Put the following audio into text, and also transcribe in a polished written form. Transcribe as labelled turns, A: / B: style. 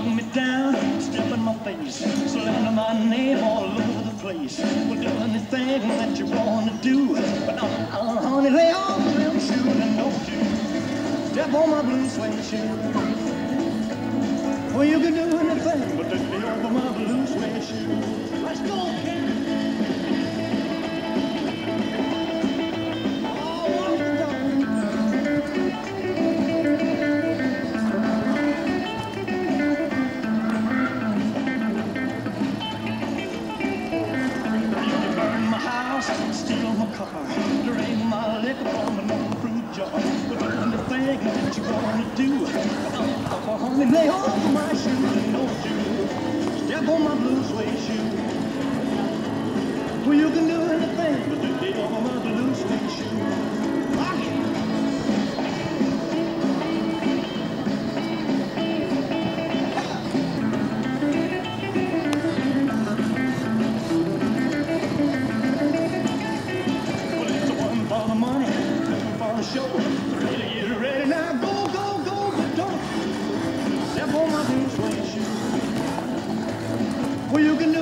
A: knock me down, step in my face, slander my name all over the place. Well, do anything that you wanna do, but honey, lay off them shoes and don't you step on my blue suede shoe. Well, you can do anything, but just lay over my blue suede shoe. Let's go, kid. Steal my car, drain my liquor from an old fruit jar. But do anything that you wanna do, honey, lay off my shoes and don't you step on my blue suede shoe. Well, you can do anything, but just lay off my blue suede shoe. Rock it. Show. Ready, get ready now, go, go, go, but don't step on my blue suede shoe. Well, you can do